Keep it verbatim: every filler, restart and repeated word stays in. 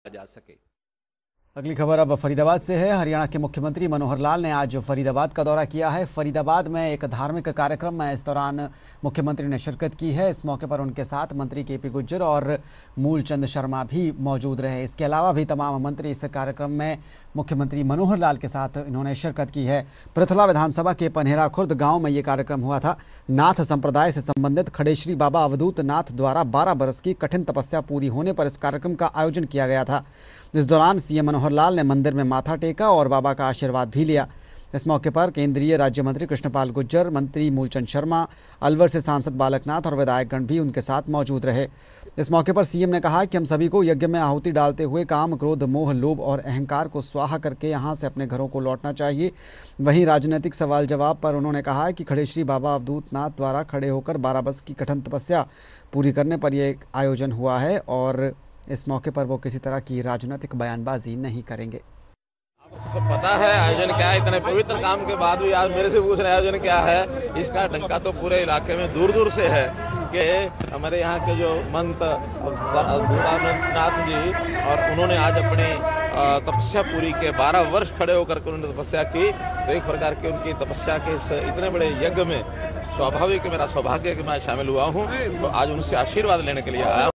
जा सके। अगली खबर अब फरीदाबाद से है। हरियाणा के मुख्यमंत्री मनोहर लाल ने आज फरीदाबाद का दौरा किया है। फरीदाबाद में एक धार्मिक कार्यक्रम में इस दौरान मुख्यमंत्री ने शिरकत की है। इस मौके पर उनके साथ मंत्री के पी गुर्जर और मूलचंद शर्मा भी मौजूद रहे। इसके अलावा भी तमाम मंत्री इस कार्यक्रम में मुख्यमंत्री मनोहर लाल के साथ इन्होंने शिरकत की है। पृथला विधानसभा के पन्हेरा खुर्द गाँव में ये कार्यक्रम हुआ था। नाथ संप्रदाय से संबंधित खड़ेश्वरी बाबा अवधूत नाथ द्वारा बारह बरस की कठिन तपस्या पूरी होने पर इस कार्यक्रम का आयोजन किया गया था। इस दौरान सीएम मनोहर लाल ने मंदिर में माथा टेका और बाबा का आशीर्वाद भी लिया। इस मौके पर केंद्रीय राज्य मंत्री कृष्णपाल गुर्जर, मंत्री मूलचंद शर्मा, अलवर से सांसद बालकनाथ और विधायकगण भी उनके साथ मौजूद रहे। इस मौके पर सीएम ने कहा कि हम सभी को यज्ञ में आहुति डालते हुए काम, क्रोध, मोह, लोभ और अहंकार को स्वाहा करके यहाँ से अपने घरों को लौटना चाहिए। वहीं राजनीतिक सवाल जवाब पर उन्होंने कहा कि खड़ेश्वरी बाबा अवधूत नाथ द्वारा खड़े होकर बारह वर्ष की कठिन तपस्या पूरी करने पर यह आयोजन हुआ है और इस मौके पर वो किसी तरह की राजनीतिक बयानबाजी नहीं करेंगे। आपको सब पता है आयोजन क्या है। इतने पवित्र काम के बाद भी आज मेरे से पूछ रहे आयोजन क्या है। इसका डंका तो पूरे इलाके में दूर दूर से है कि हमारे यहाँ के जो मंत नाथ जी और उन्होंने आज अपनी तपस्या पूरी के बारह वर्ष खड़े होकर के उन्होंने तपस्या की। तो एक प्रकार की उनकी तपस्या के इस इतने बड़े यज्ञ में स्वाभाविक मेरा सौभाग्य कि मैं शामिल हुआ हूँ। तो आज उनसे आशीर्वाद लेने के लिए आया।